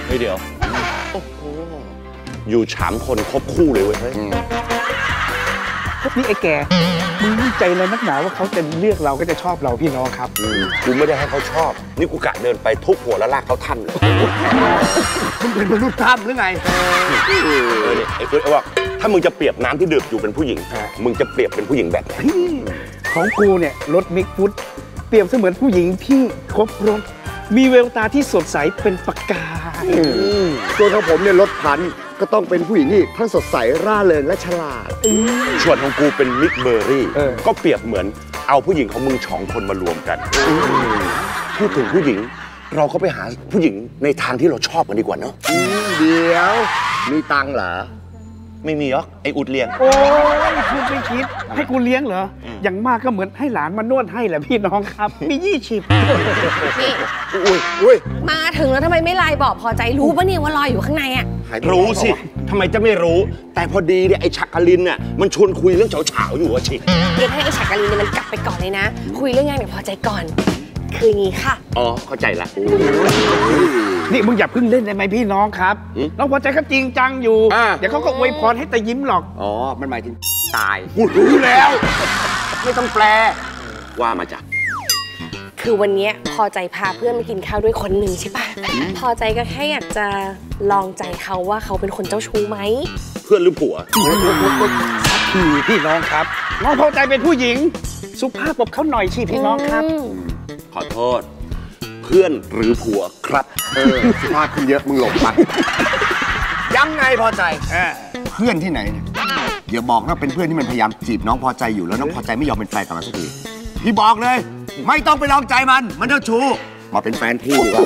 ฮ้ยเดี๋ยวโอ้โหอยู่3 คนครบคู่เลยเว้ยพวกนี้ไอ้แกมึงมั่นใจเลยนักหนาว่าเขาจะเลือกเราก็จะชอบเราพี่น้องครับกูไม่ได้ให้เขาชอบนี่กูกะเดินไปทุบหัวแล้วลากเขาถ้ำเลยมึงเป็นมนุษย์ถ้ำหรือไงเนี่ยไอ้ตัวไอ้ว่าถ้ามึงจะเปรียบน้ำที่ดื่มอยู่เป็นผู้หญิงมึงจะเปรียบเป็นผู้หญิงแบบไหนของกูเนี่ยรถมิกฟุตเปรียบเสมือนผู้หญิงที่ครบรสมีแววตาที่สดใสเป็นประกายส่วนของผมเนี่ยรถพันก็ต้องเป็นผู้หญิงที่ทั้งสดใสร่าเริงและฉลาดส่วนของกูเป็นมิกเบอร์รี่ก็เปรียบเหมือนเอาผู้หญิงของมึง2 คนมารวมกันพูดถึงผู้หญิงเราก็ไปหาผู้หญิงในทางที่เราชอบกันดีกว่าเนาะเดี๋ยวมีตังค์เหรอไม่มีหรอกไอ้อุดเลี้ยงโอ้ยคุณไม่คิดให้กูเลี้ยงเหรออย่างมากก็เหมือนให้หลานมานวดให้แหละพี่น้องครับมี20 นี่อุ้ยมาถึงแล้วทำไมไม่ไลน์บอกพอใจรู้ปะเนี่ยว่ารออยู่ข้างในอ่ะรู้สิทำไมจะไม่รู้แต่พอดีเนี่ยไอ้ชักกะลินเนี่ยมันชวนคุยเรื่องเฉาๆอยู่อะชิเดี๋ยวให้ไอ้ชักกะลินเนี่ยมันกลับไปก่อนเลยนะคุยเรื่องงานกับพอใจก่อนคืออย่างงี้ค่ะอ๋อเข้าใจละนี่มึงอย่าพึ่งเล่นได้ไหมพี่น้องครับน้องพอใจเขาจริงจังอยู่เดี๋ยวเขาก็อวยพรให้แต่ยิ้มหรอกอ๋อมันหมายถึงตายกูรู้แล้วไม่ต้องแปลว่ามาจากคือวันนี้พอใจพาเพื่อนมากินข้าวด้วยคนหนึ่งใช่ปะพอใจก็แค่อยากจะลองใจเขาว่าเขาเป็นคนเจ้าชู้ไหมเพื่อนหรือผัวพี่น้องครับน้องพอใจเป็นผู้หญิงสุภาพกับเขาหน่อยสิพี่น้องครับขอโทษเพื่อนหรือผัวครับสุภาพขึ้นเยอะมึงหลบไปยังไงพอใจเพื่อนที่ไหนเนี่ยอย่าบอกนะเป็นเพื่อนที่มันพยายามจีบน้องพอใจอยู่แล้วน้องพอใจไม่ยอมเป็นแฟนกับมันสักทีพี่บอกเลยไม่ต้องไปลองใจมันเจ้าชู้มาเป็นแฟนพี่ดีกว่า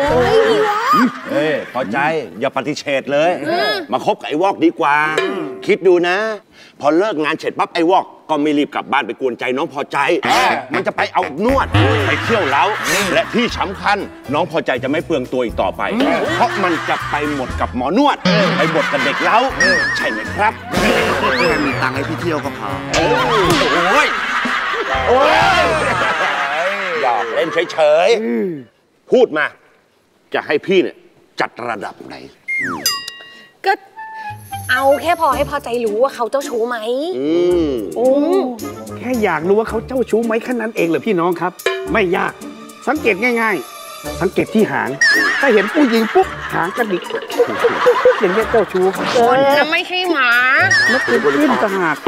พอใจอย่าปฏิเสธเลยมาคบกับไอ้วอกดีกว่าคิดดูนะพอเลิกงานเสร็จปั๊บไอ้วอกก็ไม่รีบกลับบ้านไปกวนใจน้องพอใจมันจะไปเอานวดไปเที่ยวเล้าและที่สำคัญน้องพอใจจะไม่เปลืองตัวอีกต่อไปเพราะมันจะไปหมดกับหมอนวดไปหมดกับเด็กเล้าใช่ไหมครับแค่มีตังค์ให้พี่เที่ยวก็พอโอ้ยหยอกเล่นเฉยๆพูดมาจะให้พี่เนี่ยจัดระดับไหนก็เอาแค่พอให้พอใจรู้ว่าเขาเจ้าชู้ไหมแค่อยากรู้ว่าเขาเจ้าชู้ไหมแค่นั้นเองเหรอพี่น้องครับไม่ยากสังเกตง่ายๆสังเกตที่หางถ้าเห็นผู้หญิงปุ๊บหางกระดิกอย่างนี้เจ้าชู้คนจะไม่ใช่หมาแล้วเป็นขึ้นต่างหาก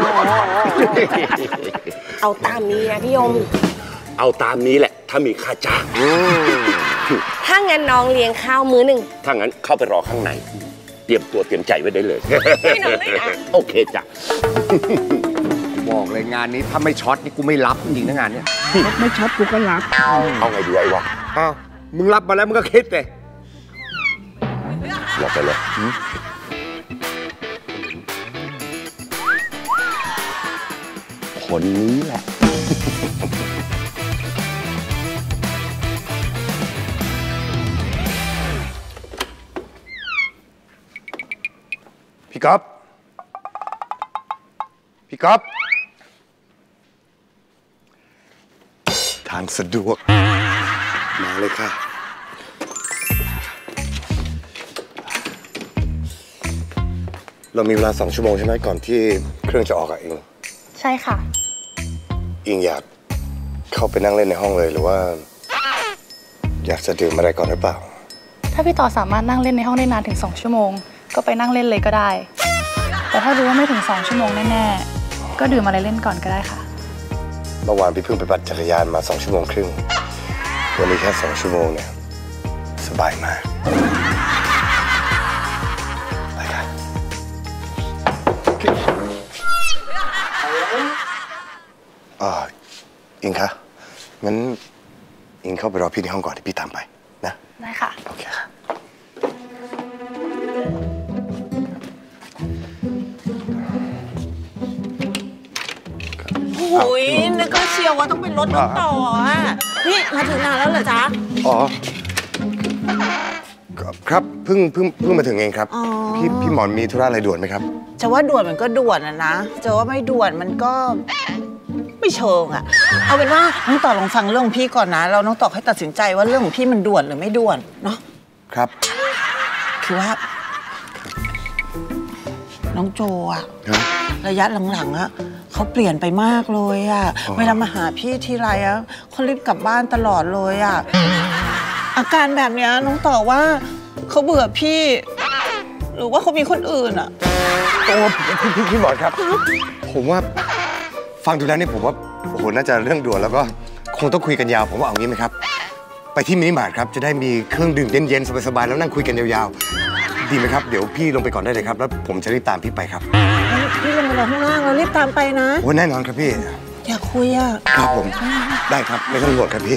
เอาตามนี้นะพี่ยมเอาตามนี้แหละถ้ามีค่าจ้างถ้างั้นน้องเลี้ยงข้าวมื้อหนึ่งถ้างั้นเข้าไปรอข้างในเตรียมตัวเตรียมใจไว้ได้เลยไม่นอนไม่นะโอเคจ้ะบอกเลยงานนี้ถ้าไม่ช็อตนี่กูไม่รับจริงนะงานเนี้ยไม่ช็อตกูก็รับเอาไงดีไอ้วะมึงรับมาแล้วมึงก็คิดเลยหลบไปเลยคนนี้แหละพี่ก๊อฟทางสะดวกมาเลยค่ะเรามีเวลา2 ชั่วโมงใช่ไหมก่อนที่เครื่องจะออกอะเองใช่ค่ะอิงอยากเข้าไปนั่งเล่นในห้องเลยหรือว่าอยากจะดื่มอะไรก่อนหรือเปล่าถ้าพี่ต่อสามารถนั่งเล่นในห้องได้นานถึง2 ชั่วโมงก็ไปนั่งเล่นเลยก็ได้แต่ถ้ารู้ว่าไม่ถึง2 ชั่วโมงแน่ๆก็ดื่มอะไรเล่นก่อนก็ได้ค่ะเมื่อวานพี่เพิ่งไปปั่นจักรยานมา2 ชั่วโมงครึ่งวันนี้แค่2 ชั่วโมงเนี่ยสบายมากไปค่ะอิงคะงั้นอิงเข้าไปรอพี่ในห้องก่อนที่พี่ตามไปนะได้ค่ะโอเคค่ะโอ้ยนึกก็เชียวว่าต้องเป็นรถน้องต่ออ่ะนี่มาถึงนานแล้วเหรอจ๊ะอ๋อครับเพิ่งมาถึงเองครับพี่หมอนมีธุระอะไรด่วนไหมครับจะว่าด่วนมันก็ด่วนนะจะว่าไม่ด่วนมันก็ไม่เชิงอ่ะเอาเป็นว่าน้องต่อลองฟังเรื่องพี่ก่อนนะเราน้องต่อให้ตัดสินใจว่าเรื่องของพี่มันด่วนหรือไม่ด่วนเนาะครับคือว่า น้องโจอะระยะหลังๆอะเขาเปลี่ยนไปมากเลยอะเวลามาหาพี่ทีไรอะเขารีบกลับบ้านตลอดเลยอะอาการแบบเนี้ยน้องต่อว่าเขาเบื่อพี่ หรือว่าเขามีคนอื่นอะโอ้พี่หมอนครับ ผมว่าฟังดูแล้วนี่ผมว่าโอ้โหน่าจะเรื่องด่วนแล้วก็คงต้องคุยกันยาวผมว่าเอางี้ไหมครับไปที่มินิมาร์ทครับจะได้มีเครื่องดื่มเย็นๆสบายๆแล้วนั่งคุยกันยาวๆดีไหมครับเดี๋ยวพี่ลงไปก่อนได้เลยครับแล้วผมจะรีบตามพี่ไปครับพี่ลงมารอข้างล่างเรารีบตามไปนะโอ้แน่นอนครับพี่อยากคุยอะครับผมได้ครับไม่ต้องห่วงครับพี่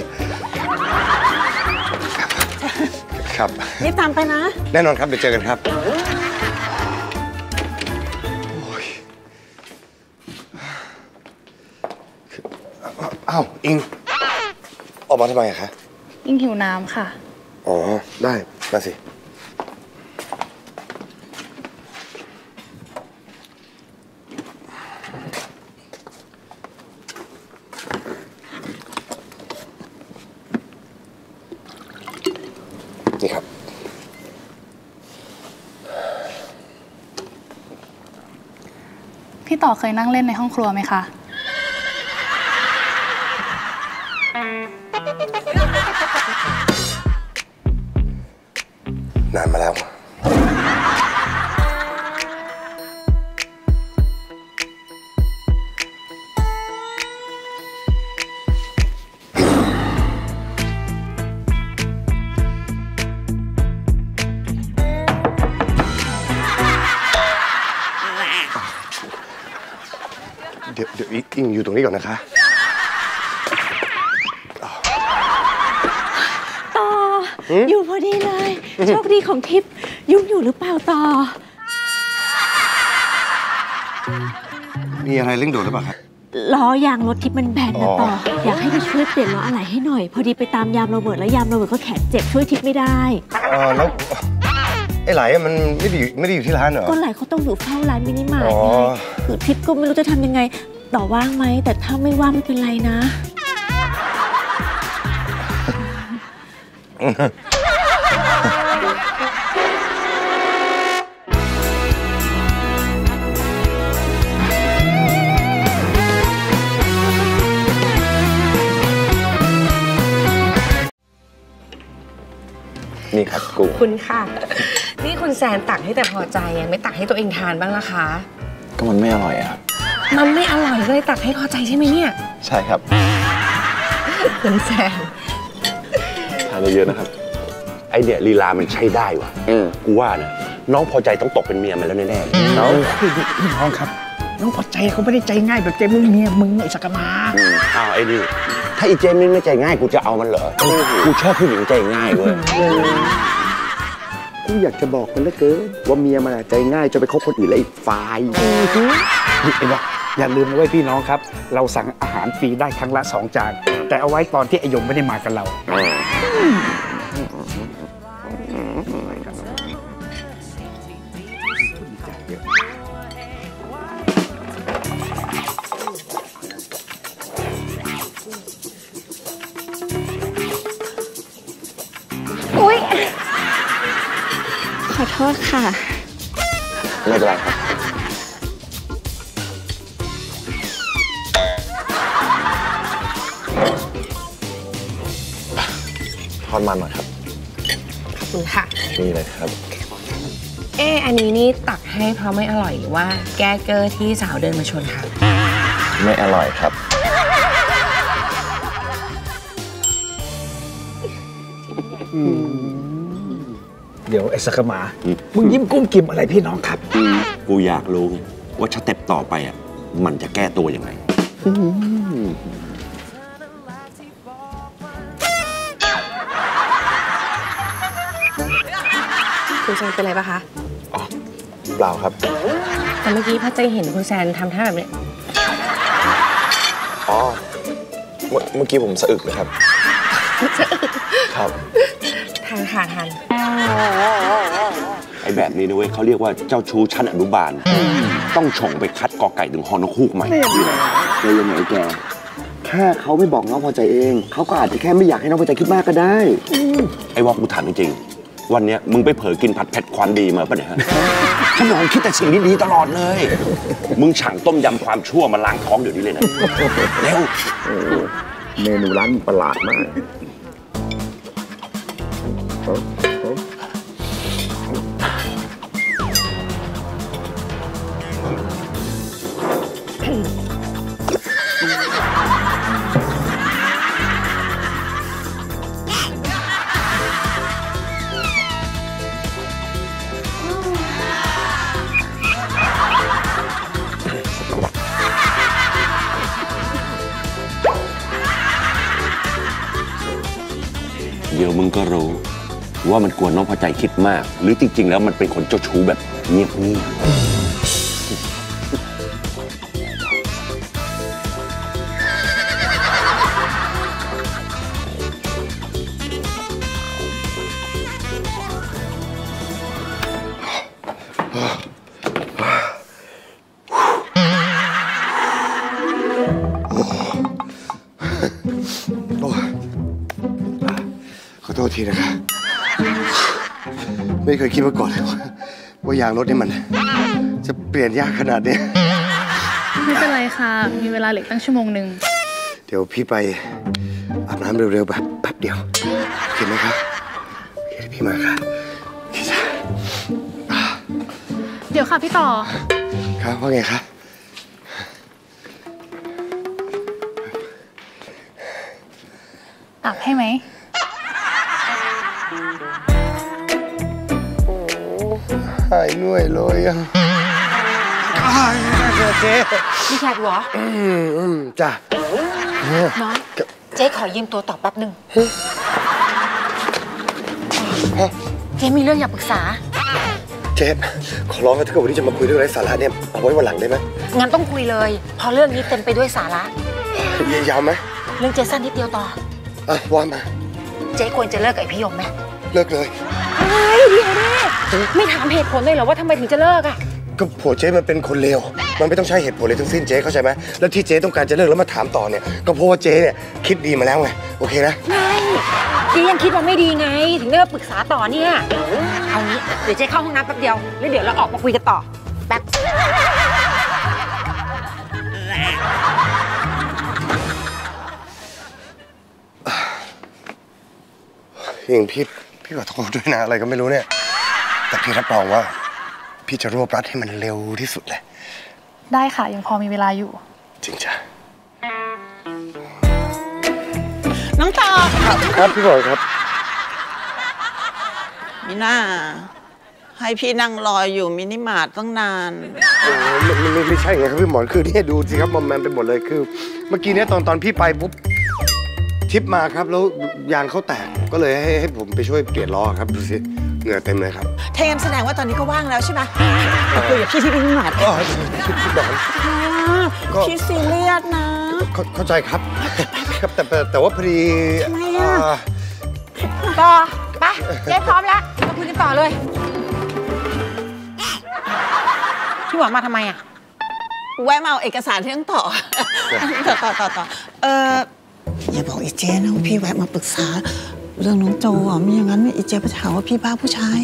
ครับรีบตามไปนะแน่นอนครับเดี๋ยวเจอกันครับอ้าวอิงออกมาทำไมอะคะอิงหิวน้ำค่ะอ๋อได้มาสินี่ครับพี่ต่อเคยนั่งเล่นในห้องครัวไหมคะนานมาแล้วเดี๋ยวอิงอยู่ตรงนี้ก่อนนะคะต่ออยู่พอดีเลยโชคดีของทิพย์ยุ่งอยู่หรือเปล่าต่อมีอะไรเร่งด่วนหรือเปล่าครับล้อยางรถทิพย์มันแบนนะต่ออยากให้ไปช่วยเปลี่ยนล้ออะไรให้หน่อยพอดีไปตามยามโรเบิร์ตแล้วยามโรเบิร์ตก็แขนเจ็บช่วยทิพย์ไม่ได้แล้วไอ้ไหลมันไม่ได้อยู่ที่ร้านเหรอก็ไหลเขาต้องอยู่เฝ้าร้านมินิมาร์ทไงคือทิพย์ก็ไม่รู้จะทำยังไงต่อว่างไหมแต่ถ้าไม่ว่างไม่เป็นไรนะนี่ครับกุ้งคุณค่ะนี่คุณแซนตักให้แต่พอใจยังไม่ตักให้ตัวเองทานบ้างล่ะคะก็มันไม่อร่อยอะครับมันไม่อร่อยเลยตักให้พอใจใช่ไหมเนี่ยใช่ครับคุณแซนทานเยอะๆนะครับไอเดียลีลามันใช้ได้ว่ะกูว่านะน้องพอใจต้องตกเป็นเมียมันแล้วแน่ๆน้องครับน้องพอใจเขาไม่ได้ใจง่ายแบบใจมึงเมียมึงไอ้สักมาอ้าวไอ้นี่ถ้าอีเจมินไม่ใจง่ายกูจะเอามันเหรอกูชอบผู้หญิงใจง่ายเว้ยกูอยากจะบอกมันเหลือเกินว่าเมียมันใจง่ายจะไปคบคนอื่นแล้วอีกฝ่ายนี่ไอ้บอกอย่าลืมนะเว้ยพี่น้องครับเราสั่งอาหารฟรีได้ครั้งละ2 จานแต่เอาไว้ตอนที่ไอยมไม่ได้มากับเราอุ๊ยขอโทษค่ะไม่เป็นไรครับทอดมันหน่อยครับขอบคุณค่ะนี่เลยครับอันนี้นี่ตักให้เพราะไม่อร่อยหรือว่าแก้เกอร์ที่สาวเดินมาชนค่ะไม่อร่อยครับเดี๋ยวไอ้สักมามึงยิ้มกุ้มกิ่มอะไรพี่น้องครับกูอยากรู้ว่าสเต็ปต่อไปอ่ะมันจะแก้ตัวยังไงคุณแซนเป็นไรปะคะอ๋อเปล่าครับแต่เมื่อกี้พ่อใจเห็นคุณแซนทำท่าแบบนี้อ๋อเมื่อกี้ผมสะอึกนะครับครับทานค่ะทานไอ้แบบนี้นะเว้ยเขาเรียกว่าเจ้าชู้ชั้นอนุบาลต้องฉ่งไปคัดกอไก่ถึงฮอนกฮูกใหม่แกยังไงแกแค่เขาไม่บอกน้องพอใจเองเขาก็อาจจะแค่ไม่อยากให้น้องพอใจคิดมากก็ได้ไอ้วอกกูถามจริงวันเนี้ยมึงไปเผลอกินผัดเผ็ดความดีมาปะเนี่ยฮะฉันนอนคิดแต่สิ่งดีๆตลอดเลย มึงสั่งต้มยำความชั่วมาล้างท้องเดี๋ยวนี้เลยนะเร็วเมนูร้านประหลาดมากเดี๋ยวมึงก็รู้ว่ามันกวนน้องพอใจคิดมาก หรือจริงๆแล้วมันเป็นคนเจ้าชู้แบบเงียบขอโทษทีนะครับไม่เคยคิดมาก่อนเลยว่ายางรถนี่มันจะเปลี่ยนยากขนาดนี้ไม่เป็นไรค่ะ มีเวลาเหลือตั้งชั่วโมงหนึ่งเดี๋ยวพี่ไปอาบน้ำเร็วๆแบบแป๊บเดียวโอเคไหมครับโอเคพี่มาค่ะโอเคจ้ะเดี๋ยวค่ะพี่ต่อครับว่าไงครับอาบให้ไหมหายเหนื่อยเลยอ่ะเจ๊พี่แขกเหรอจ้ะน้องเจ๊ขอยืมตัวต่อแป๊บหนึ่งเจ๊มีเรื่องอยากปรึกษาเจ๊ขอร้องนะถ้าเกิดวันนี้จะมาคุยเรื่องไร้สาระเนี่ยเอาไว้วันหลังได้ไหมงั้นต้องคุยเลยพอเรื่องนี้เต็มไปด้วยสาระยาวไหมเรื่องเจ๊สั้นนิดเดียวต่อว่ามาเจ๊ควรจะเลิกกับไอ้พี่ยมไหมเลิกเลยเฮ้ยเดี๋ยวนะไม่ถามเหตุผลเลยเหรอว่าทำไมถึงจะเลิกอะก็ผัวเจ๊มันเป็นคนเลวมันไม่ต้องใช้เหตุผลเลยทั้งสิ้นเจ๊เข้าใจไหมแล้วที่เจ๊ต้องการจะเลิกแล้วมาถามต่อเนี่ยก็เพราะว่าเจ๊เนี่ยคิดดีมาแล้วไงโอเคนะไม่เจ๊ยังคิดว่าไม่ดีไงถึงได้มาปรึกษาต่อเนี่ยเอางี้เดี๋ยวเจ๊เข้าห้องน้ำแป๊บเดียวแล้วเดี๋ยวเราออกมาคุยกันต่อแป๊บอย่างพี่ขอโทษด้วยนะอะไรก็ไม่รู้เนี่ยแต่พี่รับรองว่าพี่จะรวบรัดให้มันเร็วที่สุดเลยได้ค่ะยังพอมีเวลาอยู่จริงจ้ะน้องต่อครับพี่บอยครับมีหน้าให้พี่นั่งรออยู่มินิมาร์ทตั้งนานไม่ใช่ไงครับพี่หมอนคือนี่ดูสิครับมอมแมมไปหมดเลยคือเมื่อกี้เนี่ยตอนพี่ไปปุ๊บทิปมาครับแล้วยางเขาแตกก็เลยให้ผมไปช่วยเปลี่ยนล้อครับดูสิเหงื่อเต็มเลยครับถ้างั้นแสดงว่าตอนนี้ก็ว่างแล้วใช่ไหมคุยกับพี่ที่มินิมาร์ทพี่บอลพี่ซีเรียสนะเข้าใจครับครับแต่ว่าพอดีทำไมต่อไปเจ๊พร้อมแล้วมาคุยกันต่อเลยพี่หวังมาทำไมอ่ะแวะมาเอาเอกสารที่ต้องต่ออย่าบอกอีเจ๊นะว่าพี่แวะมาปรึกษาเรื่องน้องโจอ่ะไม่อย่างนั้นอีเจ๊จะหาว่าพี่บ้าผู้ชาย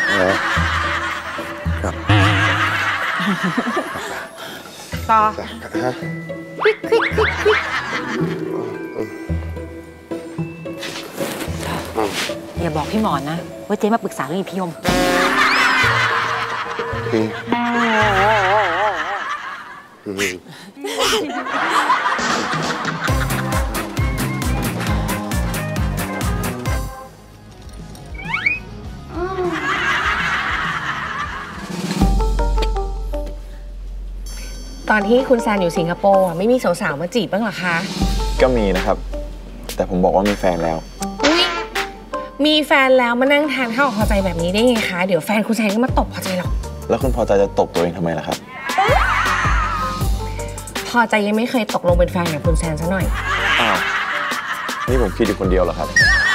ครับต่ออย่าบอกพี่หมอนนะว่าเจ๊มาปรึกษาเรื่องพี่ยมตอนที่คุณแซนอยู่สิงคโปร์ไม่มีสาวๆมาจีบบ้างหรอคะก็มีนะครับแต่ผมบอกว่ามีแฟนแล้วมีแฟนแล้วมานั่งทานข้าวกับพอใจแบบนี้ได้ไงคะเดี๋ยวแฟนคุณแซนก็มาตบพอใจหรอกแล้วคุณพอใจจะตบตัวเองทำไมล่ะครับพอใจยังไม่เคยตกลงเป็นแฟนกับคุณแซนซะหน่อยอ้าวนี่ผมคิดอยู่คนเดียวเหรอครับ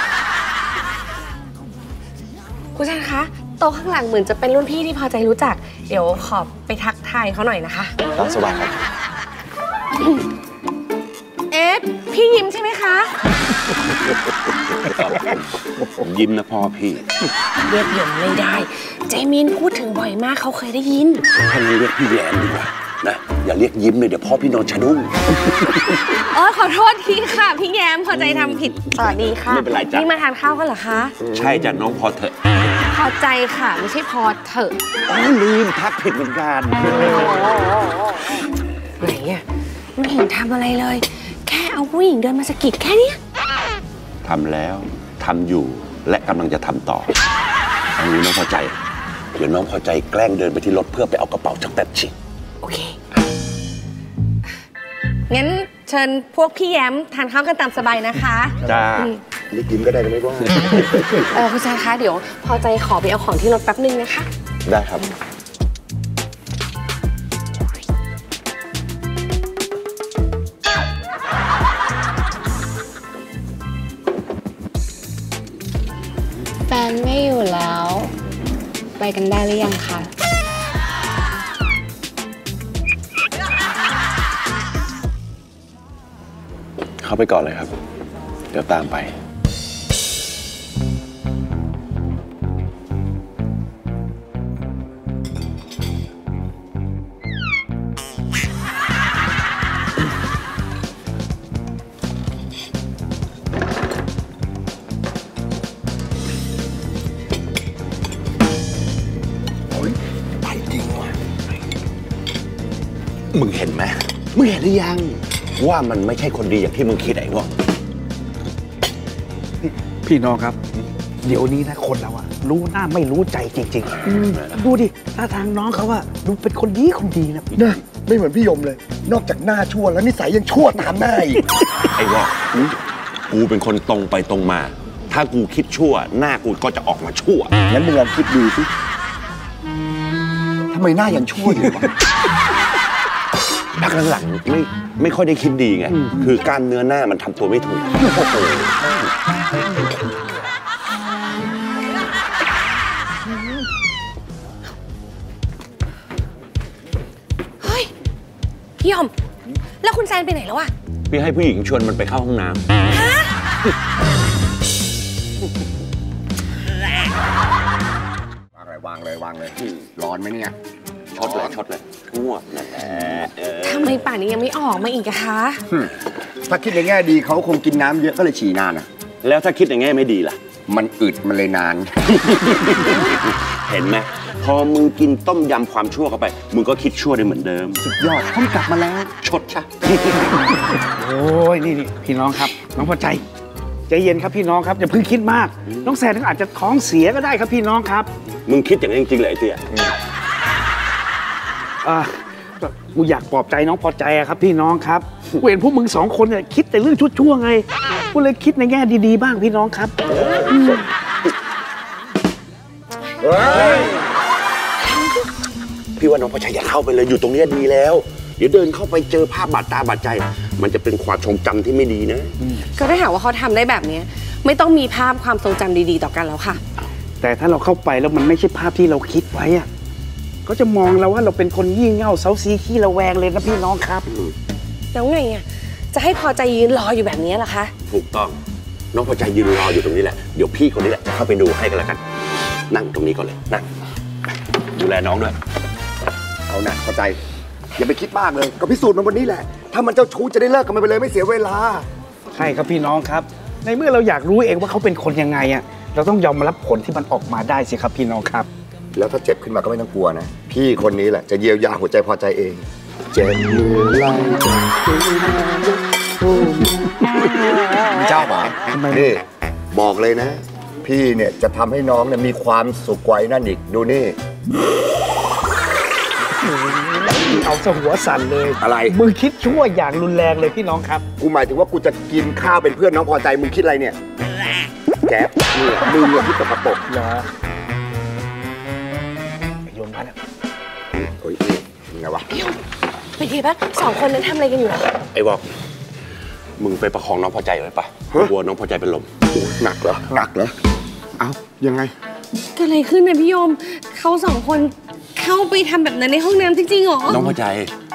คุณแซนคะโต๊ะข้างหลังเหมือนจะเป็นรุ่นพี่ที่พอใจรู้จักเดี๋ยวขอไปทักทายเขาหน่อยนะคะตามสบายครับพี่ยิ้มใช่ไหมคะผมยิ้มนะพ่อพี่เรียกยมไม่ได้ เจมินพูดถึงบ่อยมากเขาเคยได้ยินท่านเรียกพี่แยมดีกว่านะอย่าเรียกยิ้มเลยเดี๋ยวพ่อพี่นอนชะดุ้งขอโทษทีค่ะพี่แยมพอใจทำผิดสวัสดีค่ะไม่เป็นไรจ้ะนี่มาทานข้าวกันเหรอคะใช่จ้ะน้องพอเถอะพอใจค่ะไม่ใช่พอเถอะลืมทักผิดเหมือนกันไหนอ่ะไม่เห็นทำอะไรเลย แค่เอาผู้หญิงเดินมาสะกิดแค่เนี้ยทำแล้วทำอยู่และกำลังจะทำต่ออันนี้น้องพอใจเดี๋ยวน้องพอใจแกล้งเดินไปที่รถเพื่อไปเอากระเป๋าจากแป๊บชิโอเคงั้นเชิญพวกพี่แย้มทานข้าวกันตามสบายนะคะจ้านี่กินก็ได้ไม่ว่าคุณชายคะเดี๋ยวพอใจขอไปเอาของที่รถแป๊บนึงนะคะได้ครับแฟนไม่อยู่แล้ว ไปกันได้หรือยังคะเข้าไปก่อนเลยครับ เดี๋ยวตามไปมึงเห็นไหมมึงเห็นหรือยังว่ามันไม่ใช่คนดีอย่างที่มึงคิดไอ้วะพี่น้องครับ เดี๋ยวนี้นะคนเราอะรู้หน้าไม่รู้ใจจริงๆดูดิท่าทางน้องเขาอะดูเป็นคนดีนะนะไม่เหมือนพี่ยมเลย นอกจากหน้าชั่วแล้วนิสัยยังชั่วตามหน้าอีกไอ้วะกูเป็นคนตรงไปตรงมา ถ้ากูคิดชั่วหน้ากูก็จะออกมาชั่วงั้นมึงลองคิดดูสิทำไมหน้ายังชั่วอยู่วะพักหลังๆไม่ค่อยได้คิดดีไง คือกล้ามเนื้อหน้ามันทำตัวไม่ถูกเฮ้ยพี่ยมแล้วคุณแซนไปไหนแล้วอะพี่ให้ผู้หญิงชวนมันไปเข้าห้องน้ำวางเลยร้อนไหมเนี่ยช็อตเลยง่วงนั่นแหละทำไมป่านนี้ยังไม่ออกมาอีกอะคะถ้าคิดในแง่ดีเขาคงกินน้ำเยอะก็เลยฉี่นานอ่ะแล้วถ้าคิดในแง่ไม่ดีล่ะมันอึดมันเลยนานเห็นไหมพอมึงกินต้มยำความชั่วเข้าไป มึงก็คิดชั่วได้เหมือนเดิมสุดยอดเขากลับมาแล้วชดชะโอ้ยนี่พี่น้องครับ น้องพอใจใจเย็นครับพี่น้องครับอย่าเพิ่งคิดมากน้องแซนอาจจะท้องเสียก็ได้ครับพี่น้องครับมึงคิดอย่างนี้จริงๆเลยไอ้เตี้ยกูอยากปลอบใจน้องพอใจอะครับพี่น้องครับกูเห็นพวกมึงสองคนเนี่ยคิดแต่เรื่องชั่วๆไงกูเลยคิดในแง่ดีๆบ้างพี่น้องครับพี่ว่าน้องพอชัยอย่าเข้าไปเลยอยู่ตรงนี้ดีแล้ว เดี๋ยวเดินเข้าไปเจอภาพบาดตาบาดใจ มันจะเป็นความทรงจำที่ไม่ดีนะก็ได้หาว่าเขาทำได้แบบนี้ไม่ต้องมีภาพความทรงจำดีๆต่อกันแล้วค่ะแต่ถ้าเราเข้าไปแล้วมันไม่ใช่ภาพที่เราคิดไว้อะก็จะมองเราว่าเราเป็นคนยี่เง่าเซาซีขี้ระแวงเลยนะพี่น้องครับแล้วไงอ่ะจะให้พอใจยืนรออยู่แบบนี้เหรอคะถูกต้องน้องพอใจยืนรออยู่ตรงนี้แหละเดี๋ยวพี่คนนี้แหละจะเข้าไปดูให้กันแล้วกันนั่งตรงนี้ก่อนเลยนั่งดูแลน้องด้วยเอาหนักเข้าใจอย่าไปคิดมากเลยก็พิสูจน์มันวันนี้แหละถ้ามันเจ้าชู้จะได้เลิกกันไปเลยไม่เสียเวลาใช่ครับพี่น้องครับในเมื่อเราอยากรู้เองว่าเขาเป็นคนยังไงอะเราต้องยอมรับผลที่มันออกมาได้สิครับพี่น้องครับแล้วถ้าเจ็บขึ้นมาก็ไม่ต้องกลัวนะพี่คนนี้แหละจะเยียวยาหัวใจพอใจเองเจ็บมือไล่เจ้าหมานี่บอกเลยนะ พี่เนี่ยจะทำให้น้องเนี่ยมีความสุขไว้นั่นอีกดูนี่เอาซะหัวสั่นเลยอะไรมึงคิดชั่วอย่างรุนแรงเลยพี่น้องครับกูหมายถึงว่ากูจะกินข้าวเป็นเพื่อนน้องพอใจมึงคิดอะไรเนี่ยแก๊ปนี่มึงเนี่ยที่ตกกระปรกเหรอโยมมาแล้วโอ้ยยังไงวะเป็นทีปะสองคนนั้นทำอะไรกันอยู่อะไอ้วอกมึงไปประคองน้องพอใจไว้ปะกลัวน้องพอใจเป็นลมหนักเหรอหนักเหรอเอ้ายังไงเกิดอะไรขึ้นนะพี่โยมเขาสองคนเข้าไปทำแบบนั้นในห้องน้ำจริงๆเหรอน้องพอใจ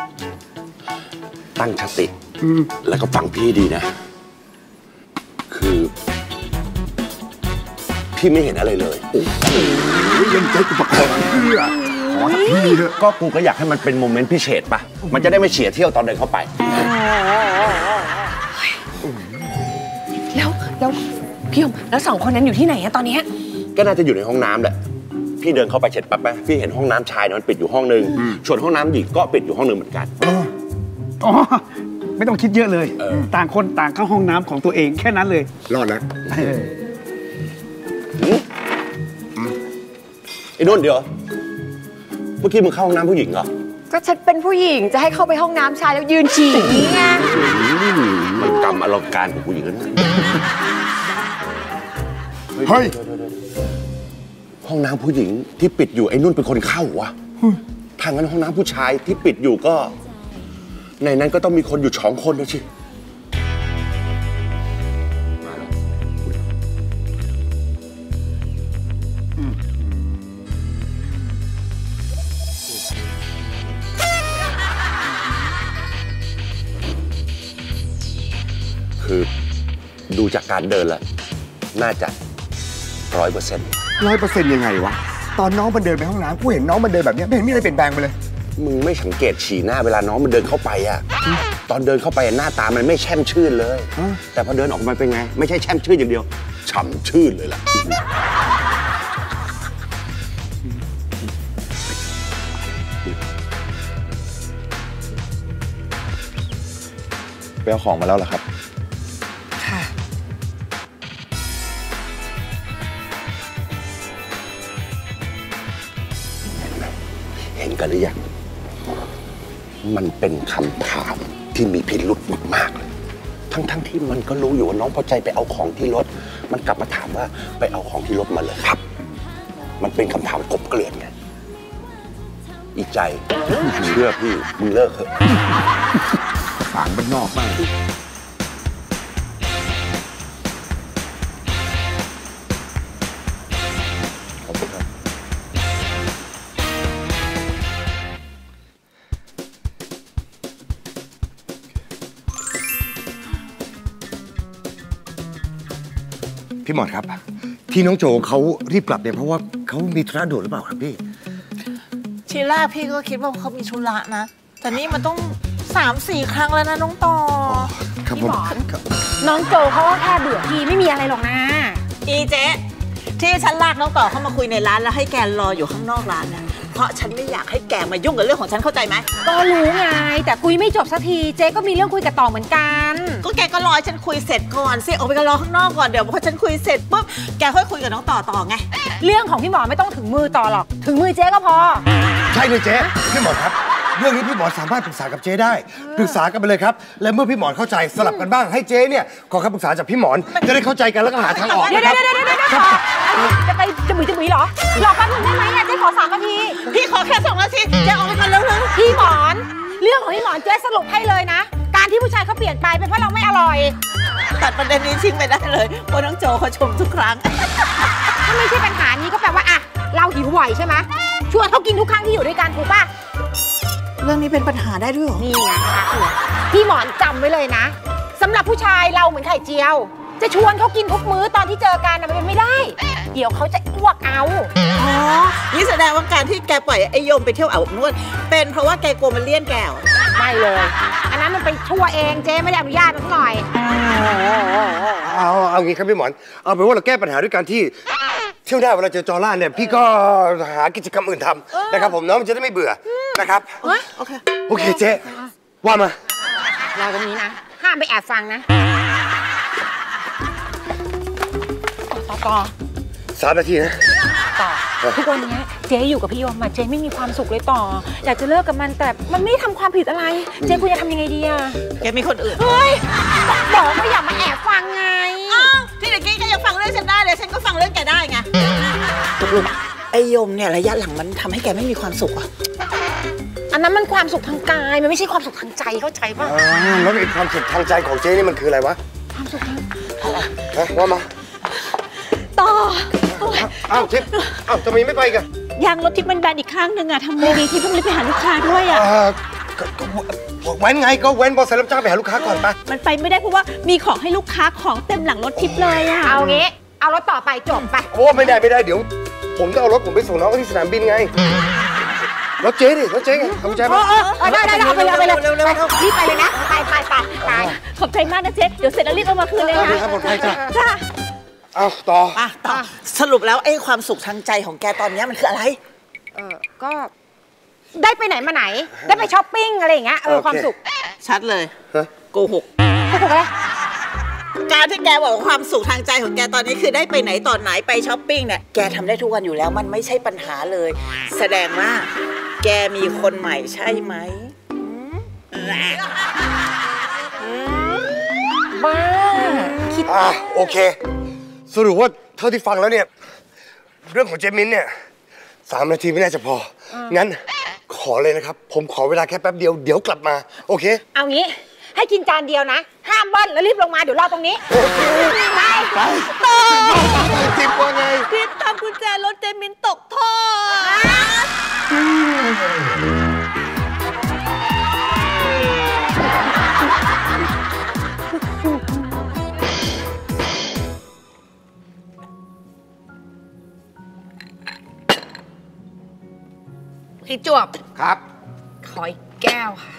ตั้งสติแล้วก็ฟังพี่ดีนะ คือพี่ไม่เห็นอะไรเลยยังใจกูประคองเพื่อขอสักทีเถอะก็กูก็อยากให้มันเป็นโมเมนต์พิเศษป่ะมันจะได้ไม่เฉียดเที่ยวตอนเดินเข้าไปแล้วพี่ยมแล้ว2 คนนั้นอยู่ที่ไหนอะตอนนี้ก็น่าจะอยู่ในห้องน้ำแหละพี่เดินเข้าไปเสร็จปั๊บพี่เห็นห้องน้ำชายมันปิดอยู่ห้องนึงส่วนห้องน้ำหญิงก็ปิดอยู่ห้องนึงเหมือนกันอ๋อไม่ต้องคิดเยอะเลยต่างคนต่างเข้าห้องน้ำของตัวเองแค่นั้นเลยรอดแล้วไอ้นุ่นเดี๋ยวเมื่อกี้มึงเข้าห้องน้ำผู้หญิงเหรอก็ฉันเป็นผู้หญิงจะให้เข้าไปห้องน้ำชายแล้วยืนฉี่อย่างนี้ไงมันกรรมอลังการของผู้หญิงนะเฮ้ยห้องน้ำผู้หญิงที่ปิดอยู่ไอ้นุ่นเป็นคนเข้าวะถ้างั้นห้องน้ำผู้ชายที่ปิดอยู่ก็ในนั้นก็ต้องมีคนอยู่2 คนนะชิคือดูจากการเดินแล้วน่าจะ 100%ยังไงวะตอนน้องมันเดินไปห้องน้ำกูเห็นน้องมันเดินแบบนี้ไม่เห็นมีอะไรเปลี่ยนแปลงไปเลยมึงไม่สังเกตฉี่หน้าเวลาน้องมันเดินเข้าไปอะตอนเดินเข้าไปหน้าตามันไม่แช่มชื่นเลยแต่พอเดินออกมาเป็นไงไม่ใช่แช่มชื่นอย่างเดียวฉ่ำชื่นเลยล่ะไปเอาของมาแล้วเหรอครับค่ะเห็นกันหรือยังมันเป็นคำถามที่มีพิรุธมากๆเลยทั้งที่มันก็รู้อยู่ว่าน้องพอใจไปเอาของที่รถมันกลับมาถามว่าไปเอาของที่รถมาเลยครับมันเป็นคำถามกบเกลื่อนไงอีใจเชื่อพี่มึงเลิกเถอะฝางบ้านนอกมากพี่หมอดครับที่น้องโจเขารีบกลับเนี่ยเพราะว่าเขามีธุระด่วนหรือเปล่าครับพี่ทีแรกพี่ก็คิดว่าเขามีธุระนะแต่นี่มันต้อง3-4 ครั้งแล้วนะน้องต่อครับผมน้องโจเขาก็แค่เบื่อพี่ไม่มีอะไรหรอกนะอีเจ๊ที่ฉันลากน้องต่อเข้ามาคุยในร้านแล้วให้แกรออยู่ข้างนอกร้านนะเพราะฉันไม่อยากให้แกมายุ่งกับเรื่องของฉันเข้าใจไหมก็รู้ไงแต่คุยไม่จบสักทีเจ๊ก็มีเรื่องคุยกับต่อเหมือนกันก็แกก็รอฉันคุยเสร็จก่อนสิออกไปกันรอข้างนอกก่อนเดี๋ยวพอฉันคุยเสร็จปุ๊บแกค่อยคุยกับน้องต่อไงเรื่องของพี่หมอไม่ต้องถึงมือต่อหรอกถึงมือเจ๊ก็พอใช่เลยเจ๊พี่หมอครับเรื่องนี้พี่หมอสามารถปรึกษากับเจ๊ได้ปรึกษากันไปเลยครับและเมื่อพี่หมอเข้าใจสลับกันบ้างให้เจ๊เนี่ยขอคำปรึกษาจากพี่หมอจะได้เข้าใจกันแล้วก็หาทางออกนะครับจะไปจะบุ๋ยเหรอรอแป๊บนึงได้ไหมเจ๊ขอ3 นาทีพี่ขอแค่2 นาทีเจ๊ออกไปก่อนเร็วๆพี่หมอนเรื่องของพี่หมอนเจ๊สรุปให้เลยนะการที่ผู้ชายเขาเปลี่ยนไปเป็นเพราะเราไม่อร่อยตัดประเด็นนี้ทิ้งไปได้เลยเพราะน้องโจเขาชมทุกครั้งถ้าไม่ใช่ปัญหานี้ก็แปลว่าอะเราหิวไหวใช่ไหมชวนเขากินทุกครั้งที่อยู่ด้วยกันถูกป่ะเรื่องนี้เป็นปัญหาได้ด้วยหรอนี่ไงพี่หมอนจำไว้เลยนะสำหรับผู้ชายเราเหมือนไข่เจียวจะชวนเขากินทุกมื้อตอนที่เจอกันมันเป็นไม่ได้เดี๋ยวเขาจะอ้วกเอาอ๋อนี่แสดงว่าการที่แกปล่อยไอ้ยมไปเที่ยวอาบอบนวดเป็นเพราะว่าแกกลัวมันเลี่ยนแกวไม่เลยอันนั้นมันไปชั่วเองเจ๊ไม่ได้อนุญาตสักหน่อยเอางี้ครับพี่หมอนเอาเป็นว่าเราแก้ปัญหาด้วยการที่เที่ยวได้เวลาเจอจอร่าเนี่ยพี่ก็หากิจกรรมอื่นทำนะครับผมน้องมันจะได้ไม่เบื่อนะครับโอเคเจ๊ว่ามารอตรงนี้นะห้ามไปแอบฟังนะต่อ 3 นาทีนะต่อทุกวันนี้เจ๊อยู่กับพี่ยมมาเจ๊ไม่มีความสุขเลยต่ออยากจะเลิกกับมันแต่มันไม่ทำความผิดอะไรเจ๊คุณจะทำยังไงดีอะแกมีคนอื่นเฮ้ยบอกว่าอย่ามาแอบฟังไงที่เมื่อกี้ก็ยังฟังเรื่องฉันได้เลยฉันก็ฟังเรื่องแกได้ไงตกลงไอ้ยมเนี่ยระยะหลังมันทำให้แกไม่มีความสุขอ่ะอันนั้นมันความสุขทางกายมันไม่ใช่ความสุขทางใจเข้าใจป่ะแล้วไอ้ความสุขทางใจของเจ๊นี่มันคืออะไรวะความสุขทางว่ามาต่อเจ๊ทำไมไม่ไปกันยางรถทิพย์มันแบนอีกข้างหนึ่งอะทำไงดีที่ต้องรีบไปหาลูกค้าด้วยอะเว้นไงก็เว้นบอสใส่รับจ้างไปหาลูกค้าก่อนไปมันไปไม่ได้เพราะว่ามีของให้ลูกค้าของเต็มหลังรถทิพย์เลยอะเอางี้เอารถต่อไปจบไปโอ้ไม่ได้เดี๋ยว ผมจะเอารถผมไปส่งน้องที่สนามบินไงรถเจ๊ดิรถเจ๊ไงเอากุญแจมาได้เอาไปเลยเร็วรีบไปเลยนะไปขอบใจมากนะเจ๊เดี๋ยวเสร็จแล้วรีบเอามาคืนเลยโอเคนะครับปลอดภัยจ้ะจ้าเอาต่อต่อสรุปแล้วไอ้ความสุขทางใจของแกตอนนี้มันคืออะไรก็ได้ไปไหนมาไหน ได้ไปช้อปปิ้งอะไรอย่างเงี้ยความสุขชัดเลยฮะโกหกการที่แกบอกว่าความสุขทางใจของแกตอนนี้คือได้ไปไหนตอนไหนไปช้อปปิ้งเนี่ยแกทำได้ทุกวันอยู่แล้วมันไม่ใช่ปัญหาเลย แสดงว่าแกมีคนใหม่ใช่ไหมบ้าคิดโอเคสรุปว่าเท่าที่ฟังแล้วเนี่ยเรื่องของเจมินเนี่ย3 นาทีไม่น่าจะพองั้นขอเลยนะครับผมขอเวลาแค่แป๊บเดียวเดี๋ยวกลับมาโอเคเอางี้ให้กินจานเดียวนะห้ามเบิ้ลแล้วรีบลงมาเดี๋ยวรอตรงนี้ไปต่อทิปว่าไงทิปทำกุญแจรถเจมินตกท่อพี่จวบครับขออีกแก้วค่ะ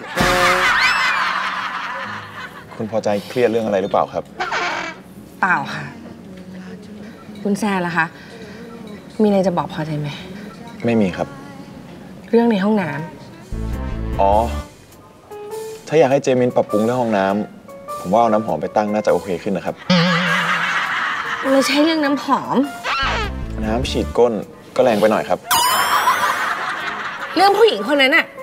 คุณพอใจเครียดเรื่องอะไรหรือเปล่าครับเปล่าค่ะ คุณแซนล่ะคะ มีอะไรจะบอกพอใจไหมไม่มีครับเรื่องในห้องน้อ๋อ ถ้าอยากให้เจมินปรับปรุงเรื่องห้องน้ำผมว่าเอาน้ำหอมไปตั้งน่าจะโอเคขึ้นนะครับำเราใช้เรื่องน้ำหอมน้ำฉีดก้นก็แรงไปหน่อยครับเรื่องผู้หญิงคนนั้นน่ะ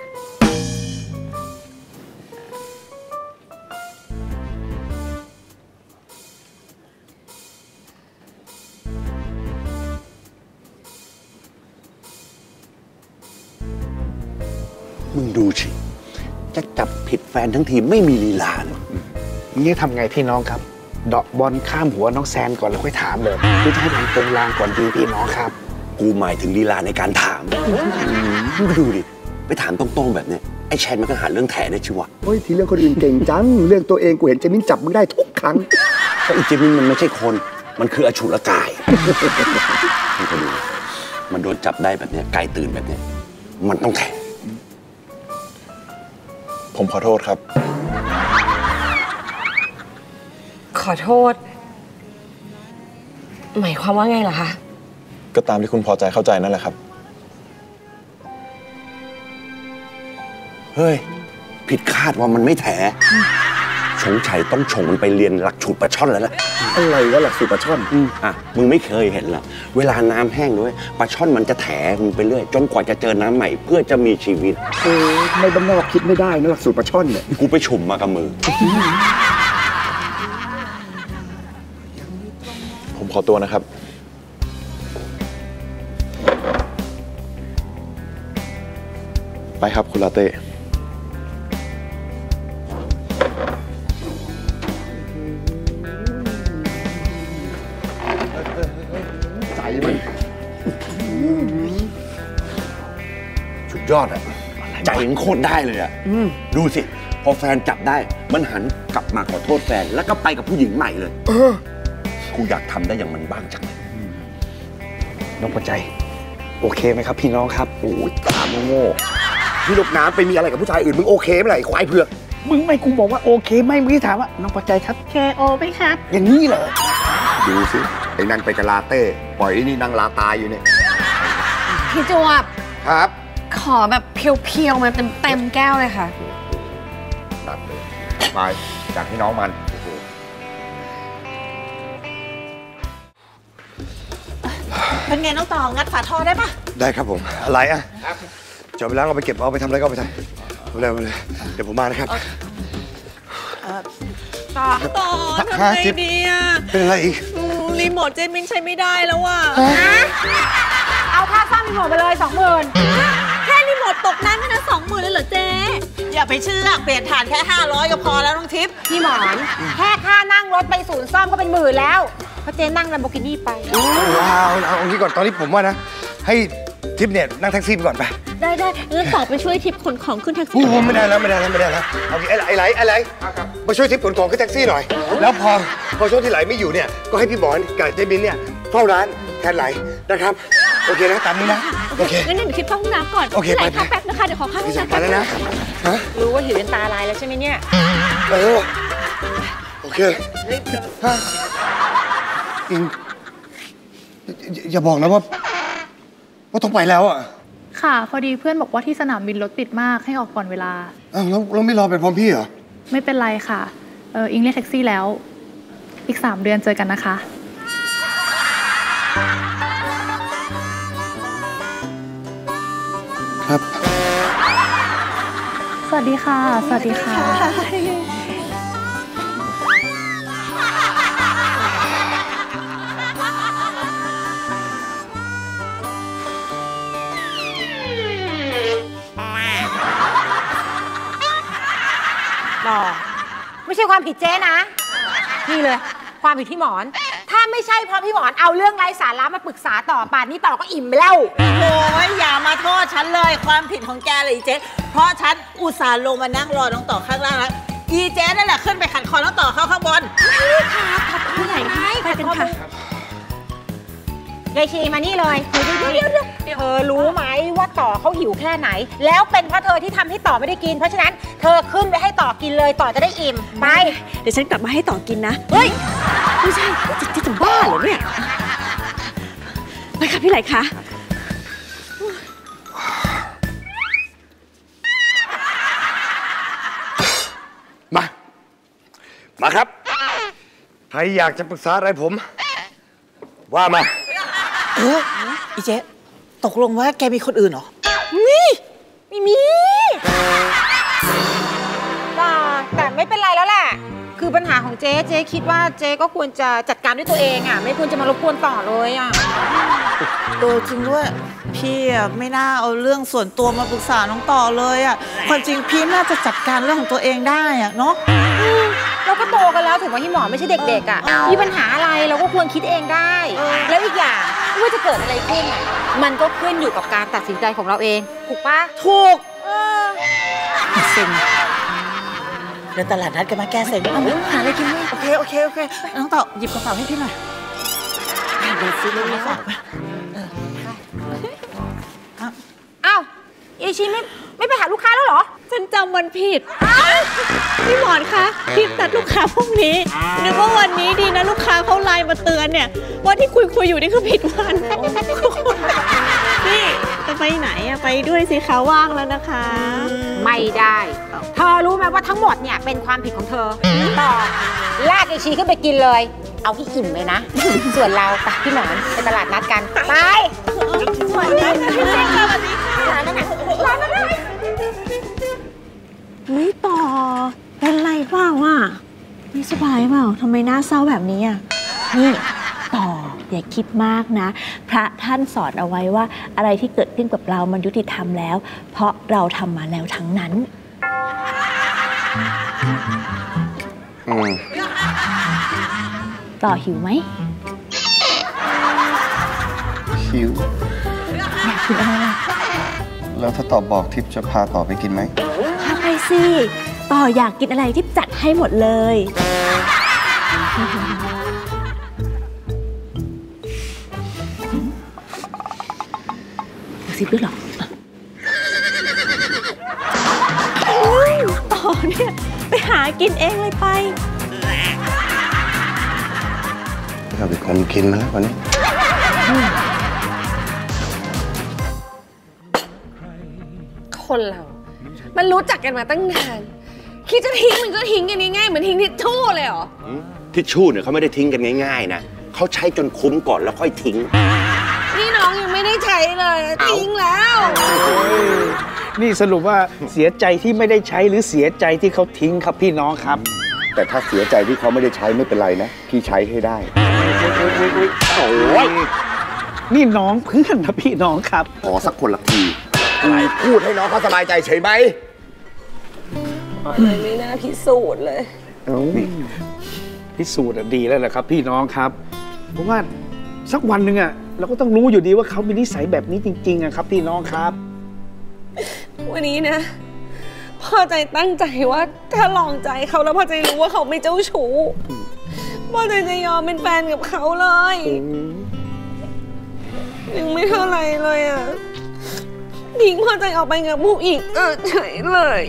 มึงดูสิจะจับผิดแฟนทั้งทีไม่มีลีลาเลยนี่ทำไงพี่น้องครับเดาะบอลข้ามหัวน้องแซนก่อนแล้วค่อยถามเลยพี่จะให้ผมตรงรางก่อนดีพี่น้องครับกูหมายถึงลีลาในการถามมึงดูดิไปถามตรงๆแบบเนี้ยไอ้แชนมันก็หาเรื่องแถได้ชิวะเฮ้ยทีเรื่องคนอื่นเก่งจังเรื่องตัวเองกูเห็นเจมินจับมึงได้ทุกครั้งแต่อีเจมินมันไม่ใช่คนมันคืออฉุรกายมึงก็ดูมันโดนจับได้แบบเนี้ยกายตื่นแบบเนี้ยมันต้องแถผมขอโทษครับขอโทษ หมายความว่าไงเหรอคะก็ตามที่คุณพอใจเข้าใจนั่นแหละครับเฮ้ยผิดคาดว่ามันไม่แถสงสัยต้องฉงมันไปเรียนหลักสูตรปลาช่อนแล้วล่ะอะไรวะหลักสูตรปลาช่อนมึงไม่เคยเห็นเหรอเวลาน้ำแห้งด้วยปลาช่อนมันจะแถมึงไปเรื่อยจนกว่าจะเจอน้ำใหม่เพื่อจะมีชีวิตในบ้านนอกคิดไม่ได้นะหลักสูตรปลาช่อนเนี่ยกูไปฉุ่มมากับมือผมขอตัวนะครับ ไปครับคุณลาเต้ใจมันสุดยอดอะใจมันโคตรได้เลยอะดูสิ พอแฟนจับได้มันหันกลับมาขอโทษแฟนแล้วก็ไปกับผู้หญิงใหม่เลยกูอยากทำได้อย่างมันบ้างจังเลยน้องพอใจโอเคไหมครับพี่น้องครับโอ้ยตามโง่พี่ลูกน้ำไปมีอะไรกับผู้ชายอื่นมึงโอเคไหมล่ะไอ้ควายเผือกมึงไม่กูบอกว่าโอเคไหมมึงถามว่าน้องพอใจครับเคโอไหมครับอย่างนี้เหรอดูสิไอ้นั่นไปกับลาเต้ปล่อยไอ้นี่นั่งลาตายอยู่เนี่ยพี่จวบครับขอแบบเพียวๆมาเต็มแก้วเลยค่ะตัดเลยไปจากให้น้องมันโอ้โหเป็นไงน้องตองงัดฝาท่อได้ปะได้ครับผมอะไรอ่ะจะเอาไปล้างเอาไปเก็บเอาไปทำอะไรก็เอาไปทำเอาเลยเอาเลยเดี๋ยวผมมานะครับต่อทำไงดีอ่ะเป็นอะไรอีกรีโมทเจมินใช้ไม่ได้แล้วอ่ะเอาค่าซ่อมรีโมทไปเลย20,000 แค่รีโมทตกนั้นไม่นะ20,000เลยเหรอเจ๊อย่าไปเชื่อเปลี่ยนฐานแค่500ก็พอแล้วน้องทิพย์พี่หมอนแค่ค่านั่งรถไปศูนย์ซ่อมก็เป็น10,000แล้วเพราะเจ๊นั่งลัมโบกินี่ไปว้าวเอางี้ก่อนตอนนี้ผมว่านะให้ทิปเนี่ยนั่งแท็กซี่ไปก่อนไปได้งั้นต่อไปช่วยทิพย์ขนของขึ้นแท็กซี่โอ้โหไม่ได้แล้วเอาไอ้ไหลมาช่วยทิปขนของขึ้นแท็กซี่หน่อย แล้วพอช่วงที่ไหลไม่อยู่เนี่ยก็ให้พี่หมอนกับเจมินเนี่ยเฝ้าร้านแทนไหลนะครับโอเคนะตามนี้นะโอเคงั้นเดี๋ยวทิพย์เข้าห้องน้ำก่อนโอเคไหลไปเข้าแป๊บนะคะเดี๋ยวขอเข้าห้พี่องสัมน้ำภาแป๊ษบณ์แล้วนะฮะรู้ว่าหิวเป็นตาลายแล้วใช่ไหมเนี่ยโอเคฮะอิงอย่าบอกนะว่าต้องไปแล้วอ่ะค่ะ พอดีเพื่อนบอกว่าที่สนามบินรถติดมากให้ออกก่อนเวลาอ้าวแล้วไม่รอไปพร้อมพี่เหรอไม่เป็นไรค่ะอิงเรียกแท็กซี่แล้วอีก3 เดือนเจอกันนะคะครับสวัสดีค่ะ สวัสดีค่ะต่อไม่ใช่ความผิดเจ๊นะ นี่เลย ความผิดพี่หมอน ถ้าไม่ใช่เพราะพี่หมอนเอาเรื่องไร้สาระมาปรึกษาต่อป่านนี้ต่อก็อิ่มไปแล้วโอ้ยอย่ามาโทษฉันเลยความผิดของแกเลยอีเจ๊เพราะฉันอุตส่าห์ลงมานั่งรอน้องต่อข้างล่างแล้วอีเจ๊นั่นแหละขึ้นไปขัดคอน้องต่อเข้าข้างบนผู้ใหญ่ให้ไปกันค่ะยายชีมานี่เลยเธอรู้ไหมว่าต่อเขาหิวแค่ไหน แล้วเป็นเพราะเธอที่ทำให้ต่อไม่ได้กิน เพราะฉะนั้นเธอขึ้นไปให้ต่อกินเลยต่อจะได้อิ่มไปเดี๋ยวฉันกลับมาให้ต่อกินนะ เฮ้ย ไม่ใช่จะบ้าเหรอเนี่ย ไปค่ะพี่ไหลคะมาครับใครอยากจะปรึกษาอะไรผม ว่ามาอีเจ๊ตกลงว่าแกมีคนอื่นเหรอไม่มีแต่ไม่เป็นไรแล้วแหละ คือปัญหาของเจ๊คิดว่าเจ๊ก็ควรจะจัดการด้วยตัวเองอ่ะไม่ควรจะมารบกวนต่อเลยอ่ะจริงด้วยพี่อะไม่น่าเอาเรื่องส่วนตัวมาปรึกษาน้องต่อเลยอ่ะความจริงพี่น่าจะจัดการเรื่องของตัวเองได้อ่ะเนาะเราก็โตกันแล้วถึงว่าที่หมอไม่ใช่เด็กๆอ่ะมีปัญหาอะไรเราก็ควรคิดเองได้ แล้วอีกอย่างไม่ว่าจะเกิดอะไรขึ้นอ่ะมันก็ขึ้นอยู่กับการตัดสินใจของเราเองถูกปะถูกเซ็งเดินตลาดนัดกันมาแก้เซ็งหาอะไรกินไหมโอเคน้องต่อหยิบกระเป๋าให้พี่หน่อยเดี๋ยวซื้อเรื่องนี้ก่อนอ้าวเอชิไม่ไปหาลูกค้าแล้วเหรอฉันจำวันผิด พี่หมอนคะทิพย์นัดลูกค้าพรุ่งนี้นึกว่าวันนี้ดีนะลูกค้าเขาไลน์มาเตือนเนี่ยว่าที่คุยอยู่นี่คือผิดวันนี่จะไปไหนอะไปด้วยสิคะว่างแล้วนะคะไม่ได้เธอรู้ไหมว่าทั้งหมดเนี่ยเป็นความผิดของเธอต่อลากเอชิขึ้นไปกินเลย เอาที่อิ่มเลยนะ ส่วนเราไปพี่หมอนไปตลาดนัดกันไปสวัสดีค่ะพี่เจ๊ค่ะสวัสดีค่ะร้านนั้นน่ะไม่ต่อเป็นไรเปล่าอ่ะไม่สบายเปล่าทำไมหน้าเศร้าแบบนี้อ่ะนี่ต่ออย่าคิดมากนะพระท่านสอนเอาไว้ว่าอะไรที่เกิดขึ้นกับเรามันยุติธรรมแล้ว เพราะเราทำมาแล้วทั้งนั้นต่อหิวไหมหิวอยากกินอะไรล่ะแล้วถ้าตอบบอกทิปจะพาต่อไปกินไหมพาไปสิต่ออยากกินอะไรที่จัดให้หมดเลยซิบด้วยหรอต่อเนี่ยไปหากินเองเลยไปเราเป็นคนกินมาแล้ววันนี้คนเรา มันรู้จักกันมาตั้งนาน คิดจะทิ้งมันก็ทิ้งกันง่ายๆเหมือนทิ้งทิชชู่เลยเหรอทิชชู่เนี่ยเขาไม่ได้ทิ้งกันง่ายๆนะเขาใช้จนคุ้มก่อนแล้วค่อยทิ้งนี่น้องยังไม่ได้ใช้เลยทิ้งแล้วนี่สรุปว่าเสียใจที่ไม่ได้ใช้หรือเสียใจที่เขาทิ้งครับพี่น้องครับแต่ถ้าเสียใจที่เขาไม่ได้ใช้ไม่เป็นไรนะ พี่ใช้ให้ได้โอ้ยนี่น้องเพื่อนนะพี่น้องครับขอสักคนละทีพูดให้น้องเขาสบายใจเฉยไหมไม่น่าพิสูจน์เลยพิสูจน์ดีแล้วแหละครับพี่น้องครับเพราะว่าสักวันหนึ่งอะเราก็ต้องรู้อยู่ดีว่าเขามีนิสัยแบบนี้จริงๆอะครับพี่น้องครับวันนี้นะพ่อใจตั้งใจว่าถ้าลองใจเขาแล้วพ่อใจรู้ว่าเขาไม่เจ้าชู้พ่อใจจะยอมเป็นแฟนกับเขาเลยยังไม่เท่าไรเลยอ่ะทิ้งพ่อใจออกไปกับผู้หญิงเฉยเลย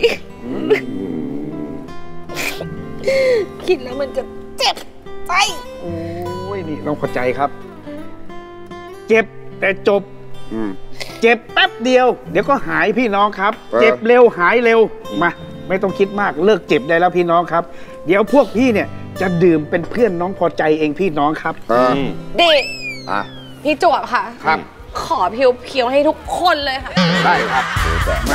คิดแล้วมันจะเจ็บใจโอ้ยนี่น้องพอใจครับเจ็บแต่จบเจ็บแป๊บเดียวเดี๋ยวก็หายพี่น้องครับเจ็บเร็วหายเร็วมาไม่ต้องคิดมากเลิกเจ็บได้แล้วพี่น้องครับเดี๋ยวพวกพี่เนี่ยจะดื่มเป็นเพื่อนน้องพอใจเองพี่น้องครับดีพี่จวบค่ะครับขอเพียวๆให้ทุกคนเลยค่ะได้ครับมา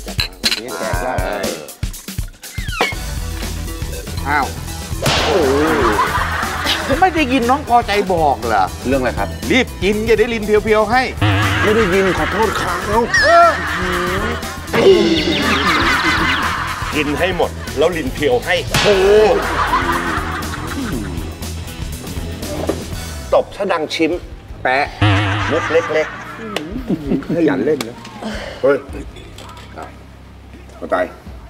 อ้าวไม่ได้ยินน้องพอใจบอกเหรอเรื่องอะไรครับรีบกินอย่าได้ลินเพียวๆให้ไม่ได้ยินขอโทษเขากินให้หมดแล้วลินเพียวให้โอ้ตบซะดังชิมแปะมุกเล็กๆขยันเล่นนะเฮ้ยเข้าใจ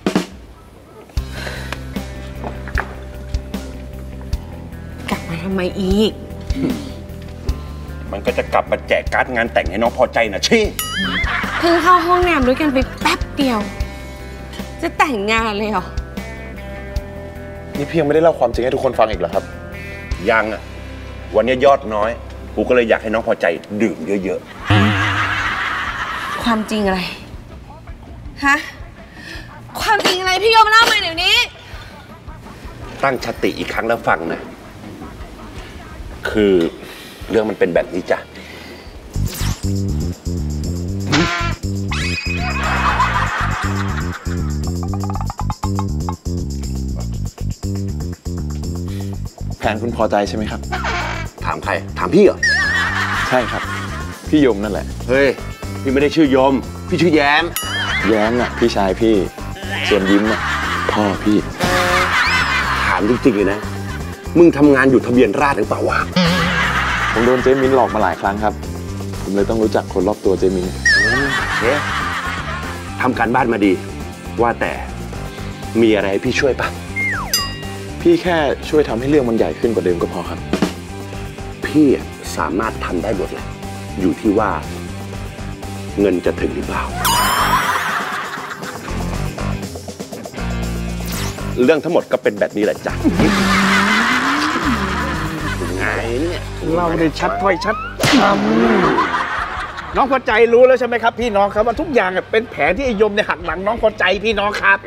กลับมาทำไมอีกมันก็จะกลับมาแจกการ์ดงานแต่งให้น้องพอใจนะชี่เพิ่งเข้าห้องน้ำด้วยกันไปแป๊บเดียวจะแต่งงานเลยเหรอนี่พี่ยังไม่ได้เล่าความจริงให้ทุกคนฟังอีกเหรอครับยังอ่ะวันนี้ยอดน้อยกูก็เลยอยากให้น้องพอใจดื่มเยอะๆความจริงอะไรฮะความจริงอะไรพี่โยมเล่ามาเดี๋ยวนี้ตั้งสติอีกครั้งแล้วฟังนะคือเรื่องมันเป็นแบบนี้จ้ะแผนคุณพอใจใช่ไหมครับถามใครถามพี่เหรอใช่ครับพี่ยมนั่นแหละเฮ้ยพี่ไม่ได้ชื่อยมพี่ชื่อแย้มแย้มน่ะพี่ชายพี่ส่วนยิ้มน่ะพ่อพี่ถามจริงๆเลยนะมึงทำงานอยู่ทะเบียนราษฎร์หรือเปล่าวะผมโดนเจมินหลอกมาหลายครั้งครับผมเลยต้องรู้จักคนรอบตัวเจมินทำการบ้านมาดีว่าแต่มีอะไรให้พี่ช่วยปะพี่แค่ช่วยทำให้เรื่องมันใหญ่ขึ้นกว่าเดิมก็พอครับพี่สามารถทำได้หมดแหละอยู่ที่ว่าเงินจะถึงหรือเปล่าเรื่องทั้งหมดก็เป็นแบบนี้แหละจ้ะไงเนี่ยเราได้ชัดถ้อยชัดน้องพอใจรู้แล้วใช่ไหมครับพี่น้องครับว่าทุกอย่างเป็นแผนที่ไอ้ยมในหักหลังน้องพอใจพี่น้องครับ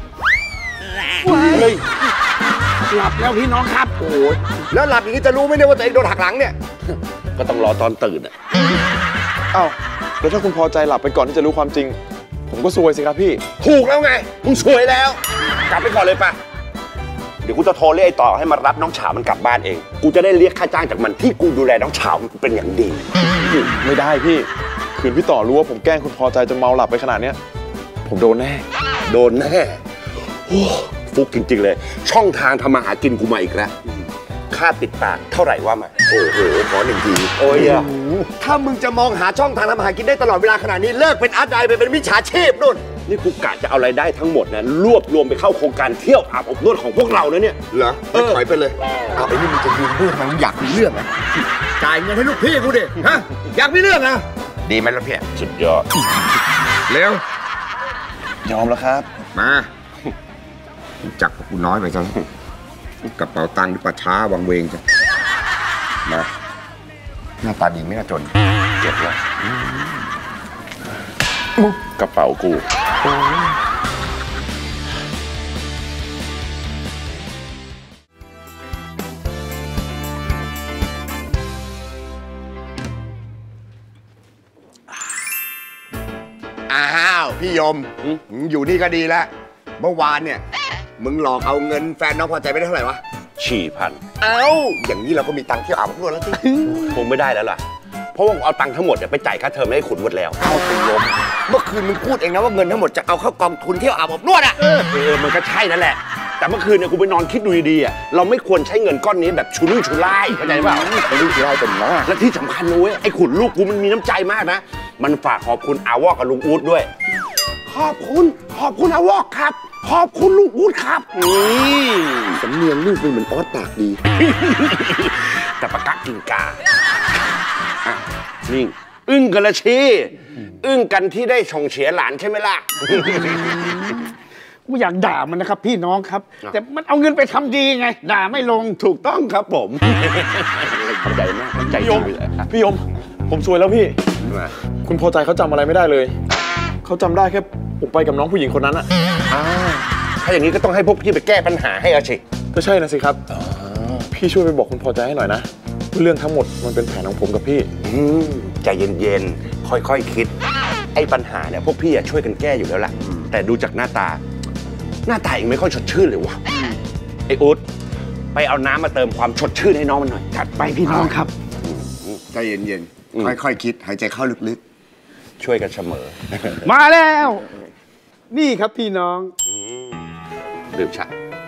เฮ้ยหลับแล้วพี่น้องครับโอ้ยแล้วหลับอย่างนี้จะรู้ไหมเนี่ยว่าตัวเองโดนหักหลังเนี่ยก็ต้องรอตอนตื่นอ่ะอ้าวแล้วถ้าคุณพอใจหลับไปก่อนที่จะรู้ความจริงผมก็ซวยสิครับพี่ถูกแล้วไงมึงซวยแล้วกลับไปก่อนเลยป่ะเดี๋ยวกูจะโทรเรียกไอ้ต่อให้มารับน้องฉามันกลับบ้านเองกูจะได้เรียกค่าจ้างจากมันที่กูดูแลน้องฉามันเป็นอย่างดีไม่ได้พี่คืนพี่ต่อรู้ว่าผมแกล้งคุณพอใจจนเมาหลับไปขนาดเนี้ยผมโดนแน่โดนแน่โอ้ฟุกจริงๆเลยช่องทางทำมาหากินกูมาอีกแล้วค่าติดปากเท่าไหร่ว่ามาโอ้โหขอ1 ทีโอ้ยถ้ามึงจะมองหาช่องทางทำมาหากินได้ตลอดเวลาขนาดนี้เลิกเป็นอาร์ตไดไปเป็นมิจฉาชีพนู่นนี่กูกะจะเอารายได้ทั้งหมดนะรวบรวมไปเข้าโครงการเที่ยวอาบอบนวดของพวกเรานะเนี่ยเหรอถอยไปเลยเอาไอ้นี่มึงจะยืนพูดทำไมมึงอยากมีเรื่องนะจ่ายเงินให้ลูกพี่กูดิฮะอยากมีเรื่องนะดีไหมล่ะพี่สุดยอดเร็วยอมแล้วครับมาจับกูน้อยไปจังกระเป๋าตังค์ป่าช้าวังเวงจ้ะมาหน้าตาดีไม่น่าจนเจ็บแล้วกระเป๋ากูอ้าวพี่ยมอยู่นี่ก็ดีแล้วเมื่อวานเนี่ยมึงหลอกเอาเงินแฟนน้องพอใจไปได้เท่าไหร่วะ 4,000 เอ้าอย่างนี้เราก็มีตังค์เที่ยวอาบอบนวดแล้วสิคงไม่ได้แล้วล่ะเพราะว่าเอาตังค์ทั้งหมดไปจ่ายค่าเทอมให้ขุนหมดแล้วเอาไปยมเมื่อคืนมึงพูดเองนะว่าเงินทั้งหมดจะเอาเข้ากองทุนเที่ยวอาบอบนวดอ่ะมันก็ใช่นั่นแหละแต่เมื่อคืนเนี่ยกูไปนอนคิดดูดีๆอ่ะเราไม่ควรใช้เงินก้อนนี้แบบชุรุ่ยชุร่ายเข้าใจเปล่าชุรุ่ยชุร่ายเป็นมากและที่สำคัญนุ้ยไอ้ขุนลูกกูมันมีน้ำใจมากนะมันฝากขอบคุณอาวอกกับลุงอู๊ดด้วยขอบคุณอาวอกครับ ขอบคุณลุงอู๊ดครับนี่สำเนียงลูกเป็นเหมือนออสปากดี แต่ปากกากินกานี่อึ้งกันละชีอึ้งกันที่ได้ส่งเสียหลานใช่ไหมล่ะกูอยากด่ามันนะครับพี่น้องครับ แต่มันเอาเงินไปทำดีไง ด่าไม่ลงถูกต้องครับผมขอบใจมากขอบใจพี่ยมพี่ยมผมซวยแล้วพี่คุณพอใจเขาจำอะไรไม่ได้เลยเขาจำได้แค่ผมไปกับน้องผู้หญิงคนนั้นอะถ้าอย่างนี้ก็ต้องให้พวกพี่ไปแก้ปัญหาให้เอาสิก็ใช่นะสิครับพี่ช่วยไปบอกคุณพอใจให้หน่อยนะเรื่องทั้งหมดมันเป็นแผนของผมกับพี่ใจเย็นๆค่อยๆคิดไอ้ปัญหาเนี่ยพวกพี่ช่วยกันแก้อยู่แล้วล่ะแต่ดูจากหน้าตาเองไม่ค่อยสดชื่นเลยวะไอ้อุ๊ดไปเอาน้ำมาเติมความสดชื่นให้น้องมันหน่อยจัดไปพี่น้องครับใจเย็นๆค่อยๆคิดหายใจเข้าลึกๆช่วยกันเสมอมาแล้วนี่ครับพี่น้องดื่มชา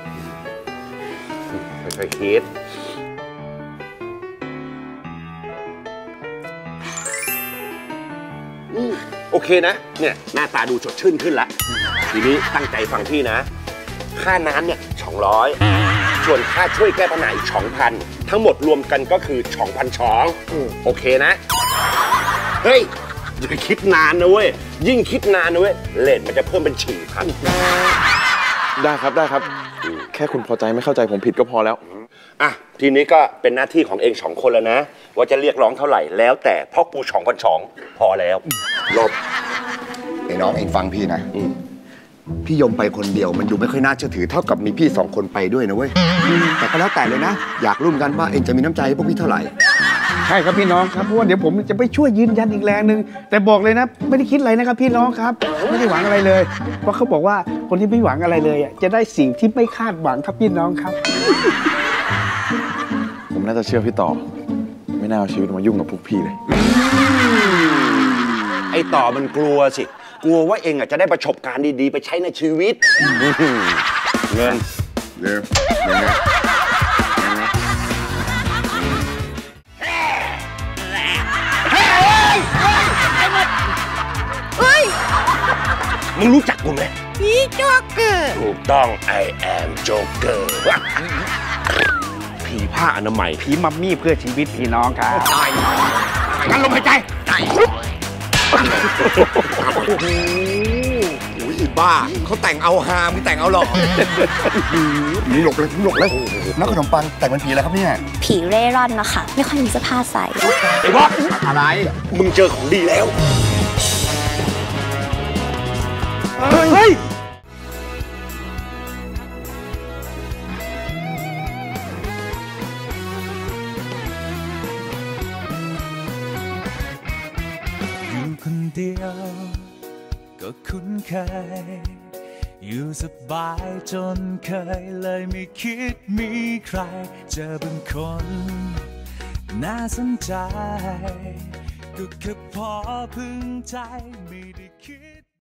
ค่อยๆคิดโอเคนะเนี่ยหน้าตาดูสดชื่นขึ้นแล้วทีนี้ตั้งใจฟังพี่นะค่าน้ำเนี่ย200ส่วนค่าช่วยแก้ปัญหาอีก 2,000 ทั้งหมดรวมกันก็คือ 2,200โอเคนะเฮ้ยอย่าคิดนานนะเว้ยยิ่งคิดนานนะเว้ยเลทมันจะเพิ่มเป็น 4,000 ได้ครับแค่คุณพอใจไม่เข้าใจผมผิดก็พอแล้วอ่ะทีนี้ก็เป็นหน้าที่ของเอง2 คนแล้วนะว่าจะเรียกร้องเท่าไหร่แล้วแต่พ่อกู2,200พอแล้วลบไอ้น้องเองฟังพี่นะพี่ยมไปคนเดียวมันดูไม่ค่อยน่าเชื่อถือเท่ากับมีพี่2 คนไปด้วยนะเว้ยแต่ก็แล้วแต่เลยนะอยากรู้เหมือนกันว่าเองจะมีน้ำใจให้พวกพี่เท่าไหร่ใช่ครับพี่น้องครับเพราะว่าเดี๋ยวผมจะไปช่วยยืนยันอีกแรงหนึ่งแต่บอกเลยนะไม่ได้คิดอะไรนะครับพี่น้องครับไม่ได้หวังอะไรเลยเพราะเขาบอกว่าคนที่ไม่หวังอะไรเลยจะได้สิ่งที่ไม่คาดหวังครับพี่น้องครับผมน่าจะเชื่อพี่ต่อไม่น่าเอาชีวิตมายุ่งกับพวกพี่เลยไอ้ต่อมันกลัวสิกลัวว่าเองจะได้ประสบการณ์ดีๆไปใช้ในชีวิตเงินมึงรู้จักกูไหมพี่โจ๊กเกอร์ถูกต้อง I am Joker ผีผ้าอนามัยผีมัมมี่เพื่อชีวิตพี่น้องครับงั้นลมหายใจโอ้ยบ้าเขาแต่งเอาฮามึงแต่งเอาหรอมึงหลบเลยนักขนมปังแต่งเป็นผีอะไรครับเนี่ยผีเร่ร่อนนะคะไม่ค่อยมีเสื้อผ้าใส่ไอ้บอสอะไรมึงเจอของดีแล้วเฮ้ยอยู่คนเดียวก็คุ้นเคยอยู่สบายจนเคยเลยไม่คิดมีใครเจอบางคนน่าสนใจก็แค่พอพึงใจไม่ได้คิด